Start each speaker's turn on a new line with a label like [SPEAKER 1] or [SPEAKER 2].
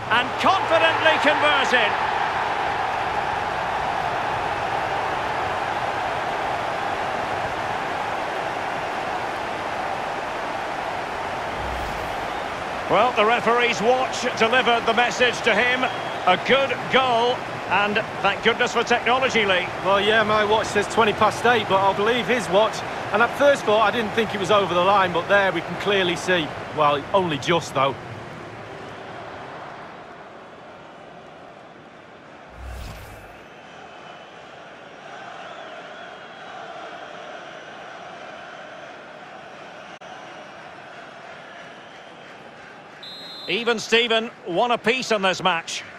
[SPEAKER 1] And confidently converted. Well, the referee's watch delivered the message to him. A good goal, and thank goodness for technology, Lee.
[SPEAKER 2] Well, yeah, my watch says 8:20, but I'll believe his watch. And at first thought, I didn't think it was over the line, but there we can clearly see. Well, only just, though.
[SPEAKER 1] Even Steven, one apiece on this match.